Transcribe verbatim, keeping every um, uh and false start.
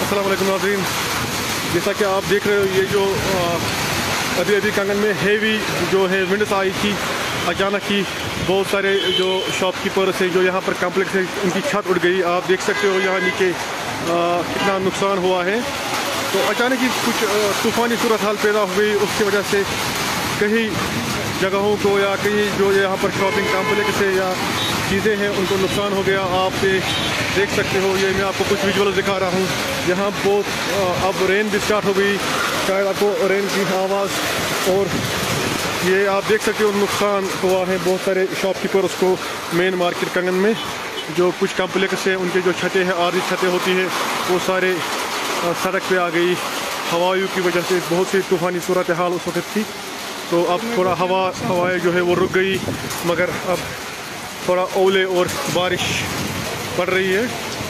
अस्सलाम वालेकुम नाज़रीन, जैसा कि आप देख रहे हो ये जो अभी अभी कंगन में हेवी जो है विंड्स आई थी अचानक ही। बहुत सारे जो शॉपकीपर्स हैं जो यहाँ पर कॉम्प्लेक्स है उनकी छत उड़ गई। आप देख सकते हो यहाँ नीचे कितना नुकसान हुआ है। तो अचानक ही कुछ तूफ़ानी सूरत हाल पैदा हो गई, उसकी वजह से कई जगहों को या कई जो यहाँ पर शॉपिंग कॉम्प्लेक्स है या चीज़ें हैं उनको नुकसान हो गया। आप देख सकते हो, ये मैं आपको कुछ विजुअल दिखा रहा हूँ। यहाँ बहुत अब रेन भी स्टार्ट हो गई, शायद आपको रेन की आवाज़, और ये आप देख सकते हो नुकसान हुआ है बहुत सारे शॉपकीपर्स को मेन मार्केट कंगन में। जो कुछ कॉम्प्लेक्स है उनके जो छतें हैं, आधी छतें होती है, वो सारे सड़क पे आ गई। हवाओं की वजह से बहुत सी तूफ़ानी सूरत हाल उस वक्त थी। तो अब थोड़ा हवा हवाएं जो है वो रुक गई, मगर अब थोड़ा ओले और बारिश पड़ रही है।